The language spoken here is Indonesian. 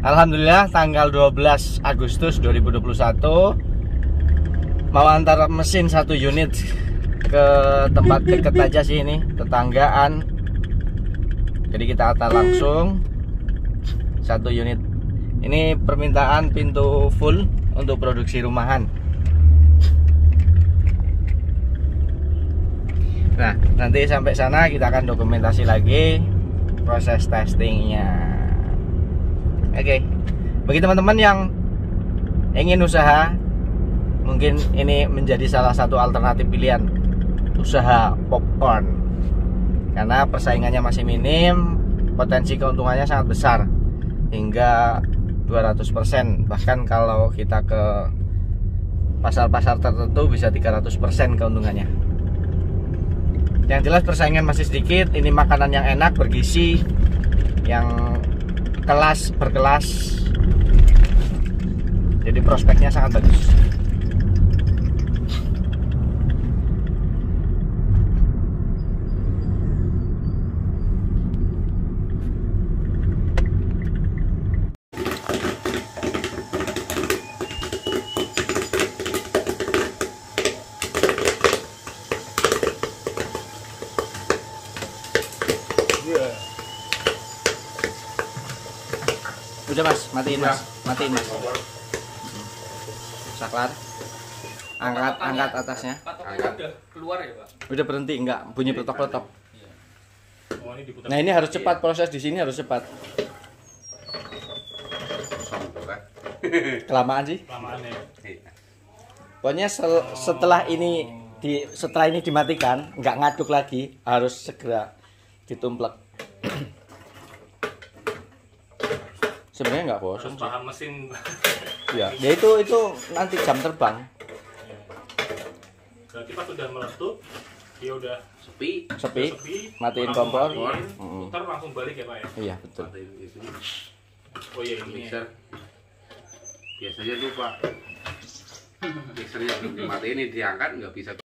Alhamdulillah tanggal 12 Agustus 2021 mau antar mesin 1 unit ke tempat deket aja sih, ini tetanggaan. Jadi kita antar langsung 1 unit. Ini permintaan pintu full untuk produksi rumahan. Nah, nanti sampai sana kita akan dokumentasi lagi proses testingnya. Oke, bagi teman-teman yang ingin usaha, mungkin ini menjadi salah satu alternatif pilihan usaha popcorn, karena persaingannya masih minim, potensi keuntungannya sangat besar hingga 200%, bahkan kalau kita ke pasar-pasar tertentu bisa 300% keuntungannya. Yang jelas persaingan masih sedikit. Ini makanan yang enak, bergizi, yang berkelas, jadi prospeknya sangat bagus. Udah mas, matiin mas, matiin mas. Saklar, angkat atasnya. Udah keluar ya pak? Udah berhenti, enggak bunyi peletok-peletok. Oh, ini diputar. Nah ini harus cepat, proses di sini harus cepat. Kelamaan sih. Lamaan ya. Pokoknya setelah ini dimatikan, nggak ngaduk lagi, harus segera ditumplek. Sebenarnya nggak bosan sih. Paham mesin. Ya itu nanti jam terbang. Berarti pas udah meletup, dia udah sepi, matiin langsung kompor. matiin, putar langsung balik ya pak ya? Iya betul. Oh iya ini. mixer. Biasanya tuh pak, mixernya belum dimatiin, ini diangkat nggak bisa.